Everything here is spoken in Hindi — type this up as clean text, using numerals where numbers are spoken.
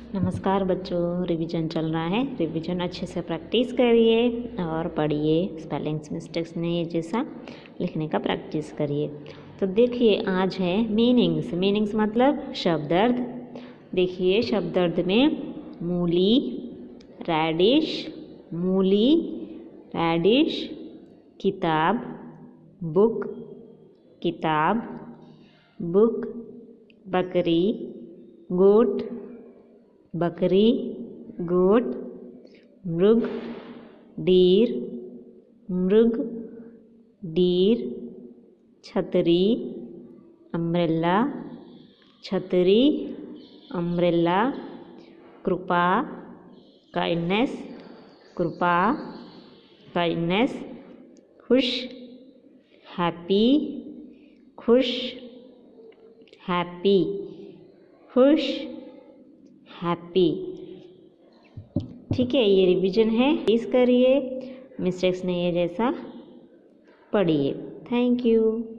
नमस्कार बच्चों, रिवीजन चल रहा है। रिवीजन अच्छे से प्रैक्टिस करिए और पढ़िए। स्पेलिंग्स मिस्टेक्स नहीं जैसा लिखने का प्रैक्टिस करिए। तो देखिए, आज है मीनिंग्स। मीनिंग्स मतलब शब्दार्थ। देखिए, शब्दार्थ में मूली, रैडिश, मूली, रैडिश, किताब, बुक, किताब, बुक, बकरी, गोट, बकरी, गोट, मृग, डीर, मृग, डीर, छतरी, अम्ब्रेला, छतरी, अम्ब्रेला, कृपा, काइंडनेस, कृपा, काइंडनेस, खुश, हैप्पी, खुश, हैप्पी, खुश, हैप्पी। ठीक है, ये रिवीजन है, प्लीज करिए। मिस्टेक्स नहीं है जैसा पढ़िए। Thank you.